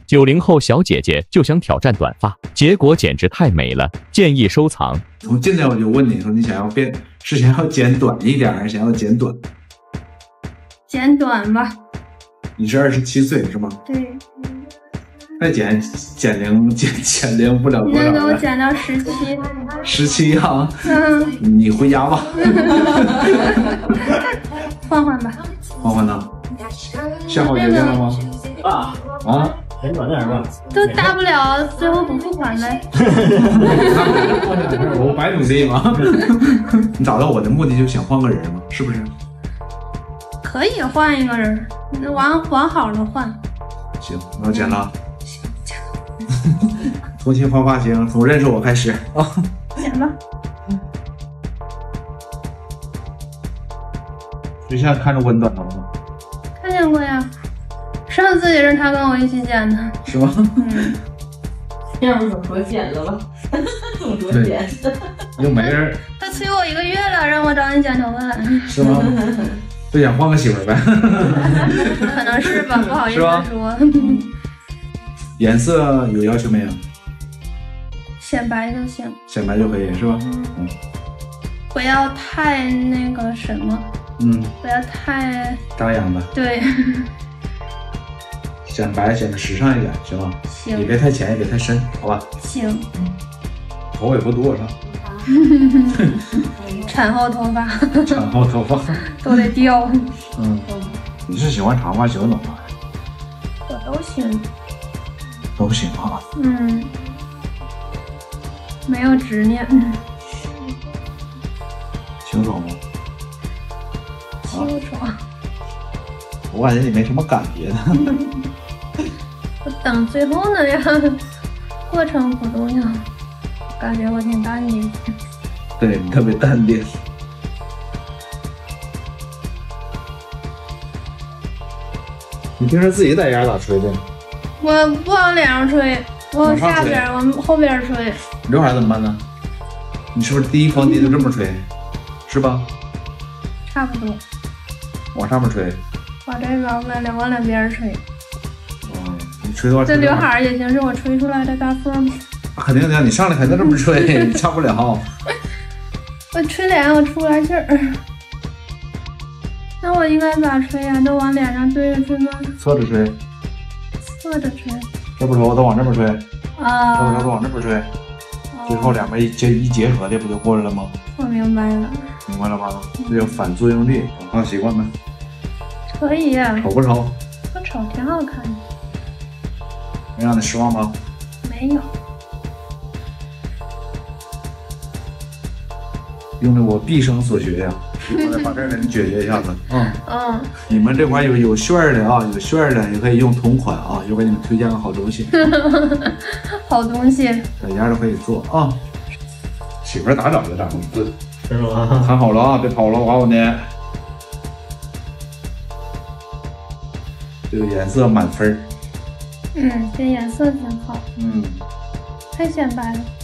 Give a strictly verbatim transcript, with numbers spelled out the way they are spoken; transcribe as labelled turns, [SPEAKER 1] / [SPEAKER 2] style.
[SPEAKER 1] 九零后小姐姐就想挑战短发，结果简直太美了，建议收藏。
[SPEAKER 2] 从今天我就问你说，你想要变，是想要剪短一点，还是想要剪短？
[SPEAKER 3] 剪短吧。
[SPEAKER 2] 你是二十七岁是吗？
[SPEAKER 3] 对。
[SPEAKER 2] 再剪减龄减减龄不了多少。
[SPEAKER 3] 你能给我剪到十七？
[SPEAKER 2] 十七啊？
[SPEAKER 3] 嗯。
[SPEAKER 2] 你回家吧。
[SPEAKER 3] 换换吧。
[SPEAKER 2] 换换呢？下好决定了吗？
[SPEAKER 4] 啊
[SPEAKER 2] 啊！
[SPEAKER 4] 剪短点吧。
[SPEAKER 3] 都大不了最后不付款呗。
[SPEAKER 2] 我白努力吗？你达到我的目的就想换个人吗？是不是？
[SPEAKER 3] 可以换一个人，往往好了换。
[SPEAKER 2] 行，那我剪了。重新换发型，从认识我开始啊！
[SPEAKER 3] 剪吧。
[SPEAKER 2] 就现在看着我很短头吗？
[SPEAKER 3] 看见过呀，上次也是他跟我一起剪的。
[SPEAKER 2] 是吗？
[SPEAKER 3] 嗯。
[SPEAKER 5] 要不怎么说剪了吧？怎么说剪？
[SPEAKER 2] 又没人。
[SPEAKER 3] 他催我一个月了，让我找你剪头发。
[SPEAKER 2] 是吗？就想换个媳妇呗？
[SPEAKER 3] 可能是吧，不好意思说。
[SPEAKER 2] 颜色有要求没有？
[SPEAKER 3] 显白就行。
[SPEAKER 2] 显白就可以是吧？嗯。
[SPEAKER 3] 不要太那个什么。
[SPEAKER 2] 嗯。
[SPEAKER 3] 不要太
[SPEAKER 2] 张扬的。
[SPEAKER 3] 对。
[SPEAKER 2] 显白显得时尚一点，行吗？
[SPEAKER 3] 行。
[SPEAKER 2] 也别太浅，也别太深，好吧？
[SPEAKER 3] 行。
[SPEAKER 2] 头也不多是吧？
[SPEAKER 3] 产后头发。
[SPEAKER 2] 产后头发
[SPEAKER 3] 都得掉。
[SPEAKER 2] 嗯。你是喜欢长发喜欢短发？
[SPEAKER 3] 我都行。
[SPEAKER 2] 都行啊。
[SPEAKER 3] 嗯。没有执念。
[SPEAKER 2] 清爽吗？
[SPEAKER 3] 清爽。
[SPEAKER 2] 我感觉你没什么感觉呢。
[SPEAKER 3] 我等最后呢呀，过程不重要，感觉我挺淡定。
[SPEAKER 2] 对你特别淡定。你平时自己在家咋吹的？
[SPEAKER 3] 我不往脸上吹，我往下边，往后边吹。
[SPEAKER 2] 刘海怎么办呢？你是不是第一方低就这么吹，是吧？
[SPEAKER 3] 差不多。
[SPEAKER 2] 往上面吹。
[SPEAKER 3] 把这个往两往两边吹。
[SPEAKER 2] 哦，你吹的话，
[SPEAKER 3] 这刘海也行，是我吹出来的大风吗？
[SPEAKER 2] 肯定的，你上来还能这么吹，你差不了。
[SPEAKER 3] 我吹脸我出不来气儿。那我应该咋吹呀？都往脸上对着吹吗？
[SPEAKER 2] 侧着吹。
[SPEAKER 3] 侧着吹。
[SPEAKER 2] 这不说都往这边吹。
[SPEAKER 3] 啊。
[SPEAKER 2] 这不说都往这边吹。最后两边一结一结合的不就过来了吗？
[SPEAKER 3] 我明白了。
[SPEAKER 2] 明白了吧？这叫反作用力，长发习惯没？
[SPEAKER 3] 可以呀。
[SPEAKER 2] 丑不丑？
[SPEAKER 3] 不丑，挺好看的。
[SPEAKER 2] 没让你失望吗？
[SPEAKER 3] 没有。
[SPEAKER 2] 用的我毕生所学呀，我再把这给你解决一下子。嗯
[SPEAKER 3] 嗯。
[SPEAKER 2] 你们这块有有旋儿的啊，有旋儿的也可以用同款啊，又给你们推荐个好东西。
[SPEAKER 3] 好东西。
[SPEAKER 2] 在家都可以做啊。媳妇儿咋找的？咋字？
[SPEAKER 4] 是吗？
[SPEAKER 2] 看好了啊，别跑了，我告诉你。这个颜色满分。
[SPEAKER 3] 嗯，这颜色挺好。
[SPEAKER 2] 嗯。
[SPEAKER 3] 太显白了。